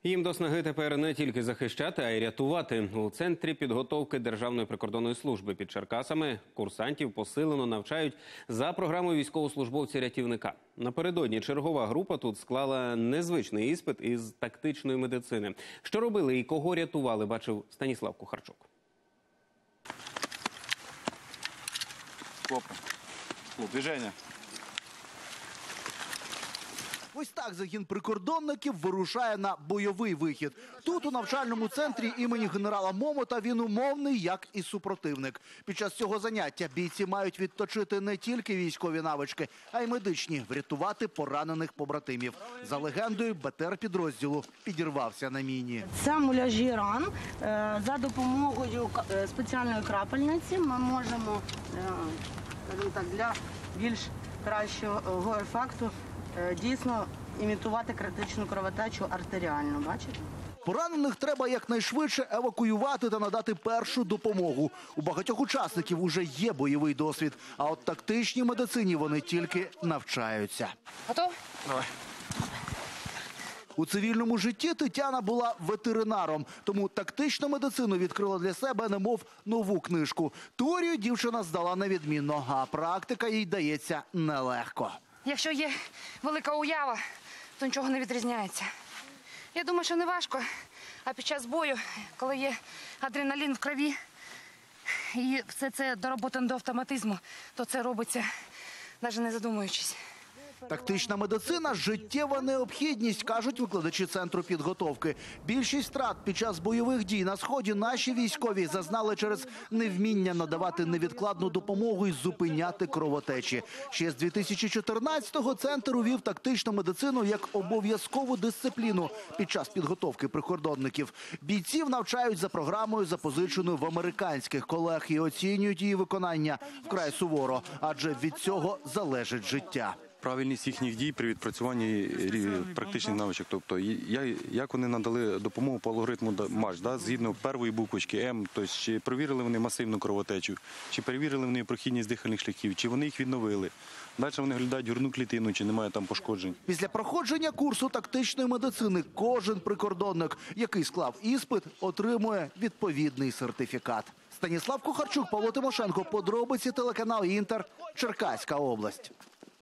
Їм до снаги тепер не тільки захищати, а й рятувати. У Центрі підготовки Державної прикордонної служби під Черкасами курсантів посилено навчають за програмою військовослужбовця-рятівника. Напередодні чергова група тут склала незвичний іспит із тактичної медицини. Що робили і кого рятували, бачив Станіслав Кухарчук. Движення. Ось так загін прикордонників вирушає на бойовий вихід. Тут, у навчальному центрі імені генерала Момота, він умовний, як і супротивник. Під час цього заняття бійці мають відточити не тільки військові навички, а й медичні – врятувати поранених побратимів. За легендою, БТР підрозділу підірвався на міні. Це муляжі ран. За допомогою спеціальної крапельниці ми можемо, скажімо так, для більш кращого ефекту дійсно імітувати критичну кровотечу артеріальну, бачите? Поранених треба якнайшвидше евакуювати та надати першу допомогу. У багатьох учасників уже є бойовий досвід, а от тактичній медицині вони тільки навчаються. Готов? Давай. У цивільному житті Тетяна була ветеринаром, тому тактичну медицину відкрила для себе немов нову книжку. Теорію дівчина здала невідмінно, а практика їй дається нелегко. Якщо є велика уява, то нічого не відрізняється. Я думаю, що не важко, а під час бою, коли є адреналін в крові і все це дороботано до автоматизму, то це робиться, навіть не задумуючись. Тактична медицина – життєва необхідність, кажуть викладачі центру підготовки. Більшість втрат під час бойових дій на Сході наші військові зазнали через невміння надавати невідкладну допомогу і зупиняти кровотечі. Ще з 2014-го центр увів тактичну медицину як обов'язкову дисципліну під час підготовки прикордонників. Бійців навчають за програмою, запозиченою в американських колег, і оцінюють її виконання вкрай суворо, адже від цього залежить життя. Правильність їхніх дій при відпрацюванні практичних навичок. Тобто, як вони надали допомогу по алгоритму МАШ, згідно першої буквочки М, тобто, чи перевірили вони масивну кровотечу, чи перевірили вони прохідність дихальних шляхів, чи вони їх відновили. Далі вони глядають грудну клітину, чи немає там пошкоджень. Після проходження курсу тактичної медицини кожен прикордонник, який склав іспит, отримує відповідний сертифікат. Станіслав Кухарчук, Павло Тимошенко, подробиці, телеканал «Інтер», Черкаська область.